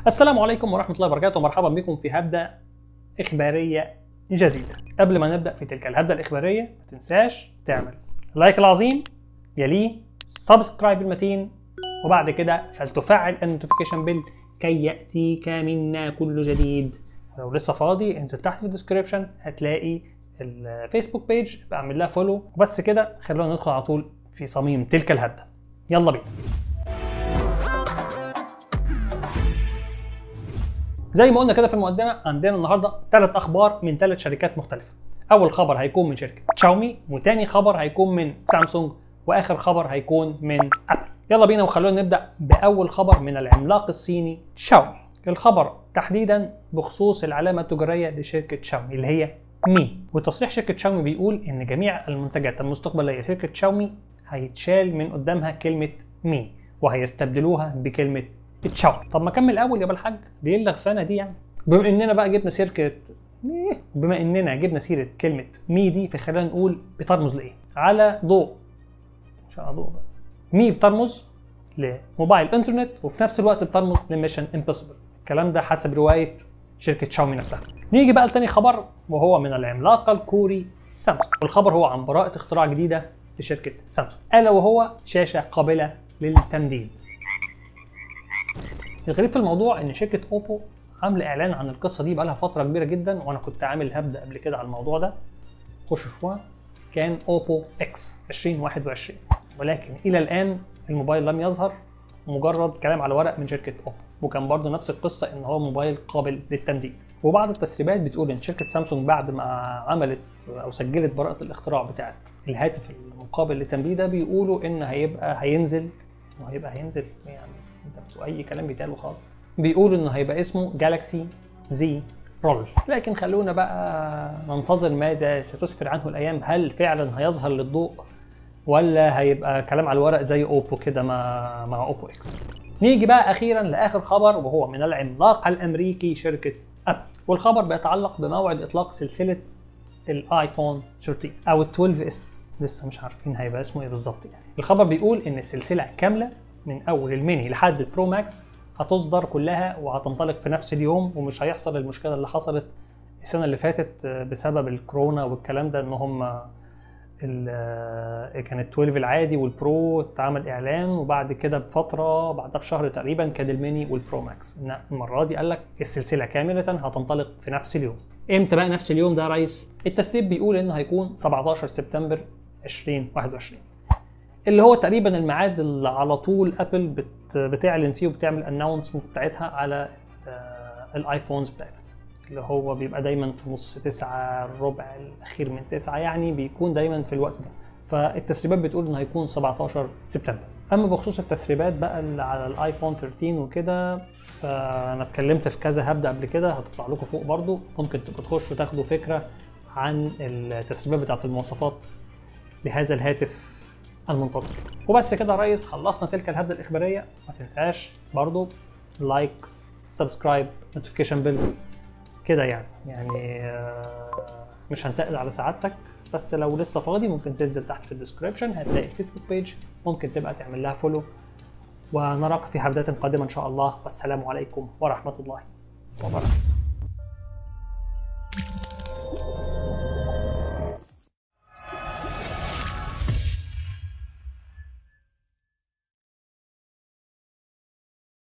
السلام عليكم ورحمة الله وبركاته، مرحبا بكم في هبدة إخبارية جديدة. قبل ما نبدأ في تلك الهبدة الإخبارية ما تنساش تعمل لايك العظيم، يليه سبسكرايب المتين، وبعد كده فلتفعل النوتيفيكيشن بيل كي يأتيك منا كل جديد. لو لسه فاضي انزل تحت في الديسكريبشن هتلاقي الفيسبوك بيج، بعمل لها فولو. وبس كده خلونا ندخل على طول في صميم تلك الهبدة. يلا بينا. زي ما قلنا كده في المقدمه، عندنا النهارده 3 اخبار من 3 شركات مختلفه. اول خبر هيكون من شركه شاومي، وتاني خبر هيكون من سامسونج، واخر خبر هيكون من ابل. يلا بينا وخلونا نبدا باول خبر من العملاق الصيني شاومي. الخبر تحديدا بخصوص العلامه التجاريه لشركه شاومي اللي هي مي. وتصريح شركه شاومي بيقول ان جميع المنتجات المستقبليه لشركه شاومي هيتشال من قدامها كلمه مي وهيستبدلوها بكلمه تشاومي. طب ما اكمل الاول يا بالحاج، دي اللغفانه دي يعني. بما اننا جبنا سيره كلمه مي دي، فخلينا نقول بترمز لايه؟ على ضوء بقى. مي بترمز لموبايل انترنت، وفي نفس الوقت بترمز لميشن امبوسيبل. الكلام ده حسب روايه شركه شاومي نفسها. نيجي بقى لتاني خبر، وهو من العملاق الكوري سامسونج. والخبر هو عن براءه اختراع جديده لشركه سامسونج، الا وهو شاشه قابله للتمديد. الغريب في الموضوع ان شركه اوبو عامله اعلان عن القصه دي بقالها فتره كبيره جدا، وانا كنت عامل هبدا قبل كده على الموضوع ده، خشوا شوفوها. كان اوبو اكس 2021، ولكن الى الان الموبايل لم يظهر، مجرد كلام على ورق من شركه اوبو. وكان برضو نفس القصه ان هو موبايل قابل للتمديد. وبعض التسريبات بتقول ان شركه سامسونج بعد ما عملت او سجلت براءه الاختراع بتاعه الهاتف المقابل للتمديد ده، بيقولوا ان هينزل يعني اي كلام بيتقال وخلاص. بيقولوا انه هيبقى اسمه جالاكسي زي رول. لكن خلونا بقى ننتظر ماذا ستسفر عنه الايام. هل فعلا هيظهر للضوء ولا هيبقى كلام على الورق زي اوبو كده مع اوبو اكس؟ نيجي بقى اخيرا لاخر خبر، وهو من العملاق الامريكي شركه ابل. والخبر بيتعلق بموعد اطلاق سلسله الايفون 13 او ال 12 اس، لسه مش عارفين هيبقى اسمه ايه بالظبط يعني. الخبر بيقول ان السلسله كامله من اول الميني لحد البرو ماكس هتصدر كلها وهتنطلق في نفس اليوم، ومش هيحصل المشكله اللي حصلت السنه اللي فاتت بسبب الكورونا والكلام ده، ان هم كان ال 12 العادي والبرو اتعمل اعلان، وبعد كده بفتره بعدها بشهر تقريبا كان الميني والبرو ماكس. المره دي قال لك السلسله كامله هتنطلق في نفس اليوم. امتى بقى نفس اليوم ده يا ريس؟ التسريب بيقول انه هيكون 17 سبتمبر 2021، اللي هو تقريبا الميعاد اللي على طول ابل بتعلن فيه وبتعمل اناونسمنت بتاعتها على الايفونز بتاعتها، اللي هو بيبقى دايما في نص 9 الربع الاخير من 9، يعني بيكون دايما في الوقت ده. فالتسريبات بتقول انه هيكون 17 سبتمبر. اما بخصوص التسريبات بقى اللي على الايفون 13 وكده، فانا اتكلمت في كذا هبدا قبل كده، هتطلع لكم فوق برضو، ممكن تبقوا تخشوا تاخدوا فكره عن التسريبات بتاعت المواصفات لهذا الهاتف المنتظر. وبس كده يا ريس، خلصنا تلك الهبدة الإخبارية. ما تنساش برضو لايك، سبسكرايب، نوتيفيكيشن بيل كده يعني مش هنتقل على سعادتك. بس لو لسه فاضي ممكن تنزل تحت في الديسكريبشن هتلاقي الفيسبوك بيج، ممكن تبقى تعمل لها فولو. ونراك في هبدات قادمة إن شاء الله، والسلام عليكم ورحمة الله وبركاته.